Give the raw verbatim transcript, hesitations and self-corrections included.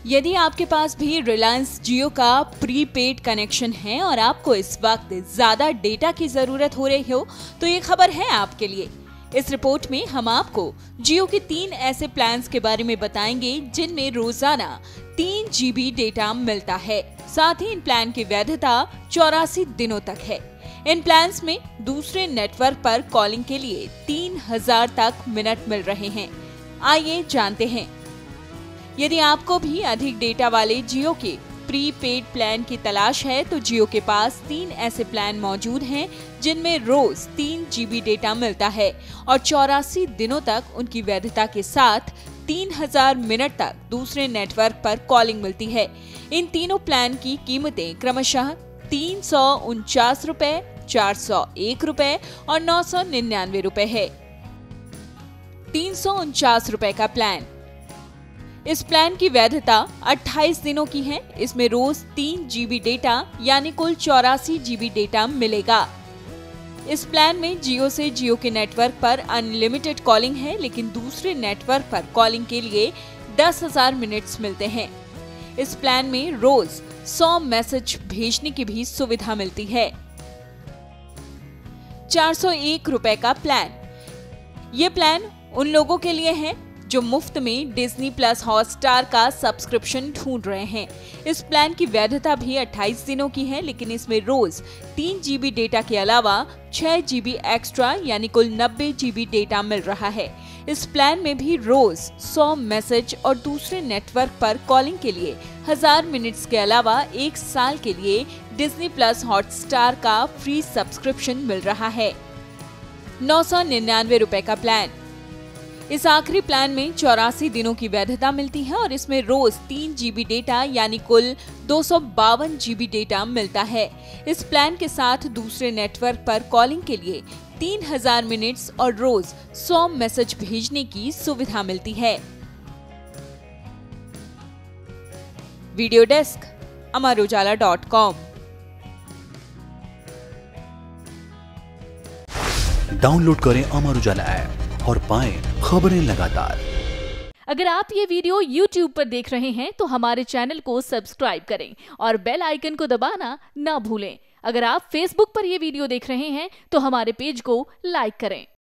यदि आपके पास भी रिलायंस जियो का प्रीपेड कनेक्शन है और आपको इस वक्त ज्यादा डेटा की जरूरत हो रही हो तो ये खबर है आपके लिए। इस रिपोर्ट में हम आपको जियो के तीन ऐसे प्लान्स के बारे में बताएंगे जिनमें रोजाना तीन जीबी डेटा मिलता है। साथ ही इन प्लान की वैधता चौरासी दिनों तक है। इन प्लान्स में दूसरे नेटवर्क पर कॉलिंग के लिए तीन हजार तक मिनट मिल रहे हैं। आइए जानते हैं। यदि आपको भी अधिक डेटा वाले जियो के प्रीपेड प्लान की तलाश है तो जियो के पास तीन ऐसे प्लान मौजूद हैं जिनमें रोज तीन जीबी डेटा मिलता है और चौरासी दिनों तक उनकी वैधता के साथ तीन हजार मिनट तक दूसरे नेटवर्क पर कॉलिंग मिलती है। इन तीनों प्लान की कीमतें क्रमशः तीन सौ उनचास रुपए, चार सौ एक रुपए और नौ सौ निन्यानवे रुपए है। तीन सौ उनचास रुपए का प्लान। इस प्लान की वैधता अट्ठाईस दिनों की है। इसमें रोज तीन जीबी डेटा यानी कुल चौरासी जीबी डेटा मिलेगा। इस प्लान में जियो से जियो के नेटवर्क पर अनलिमिटेड कॉलिंग है, लेकिन दूसरे नेटवर्क पर कॉलिंग के लिए दस हजार मिनट्स मिलते हैं। इस प्लान में रोज सौ मैसेज भेजने की भी सुविधा मिलती है। चार सौ एक रुपए का प्लान। ये प्लान उन लोगों के लिए है जो मुफ्त में डिज्नी प्लस हॉटस्टार का सब्सक्रिप्शन ढूंढ रहे हैं। इस प्लान की वैधता भी अट्ठाईस दिनों की है, लेकिन इसमें रोज तीन जीबी डेटा के अलावा छह जीबी एक्स्ट्रा यानी कुल नब्बे जीबी डेटा मिल रहा है। इस प्लान में भी रोज सौ मैसेज और दूसरे नेटवर्क पर कॉलिंग के लिए हजार मिनट्स के अलावा एक साल के लिए डिज्नी प्लस हॉटस्टार का फ्री सब्सक्रिप्शन मिल रहा है। नौ सौ निन्यानवे रुपए का प्लान। इस आखिरी प्लान में चौरासी दिनों की वैधता मिलती है और इसमें रोज तीन जीबी डेटा यानी कुल दो सौ बावन जीबी डेटा मिलता है। इस प्लान के साथ दूसरे नेटवर्क पर कॉलिंग के लिए तीन हजार मिनट्स और रोज सौ मैसेज भेजने की सुविधा मिलती है। Video desk, Amar Ujala dot com. Download करें अमर उजाला ऐप और पाएं खबरें लगातार। अगर आप ये वीडियो यूट्यूब पर देख रहे हैं तो हमारे चैनल को सब्सक्राइब करें और बेल आइकन को दबाना ना भूलें। अगर आप फेसबुक पर ये वीडियो देख रहे हैं तो हमारे पेज को लाइक करें।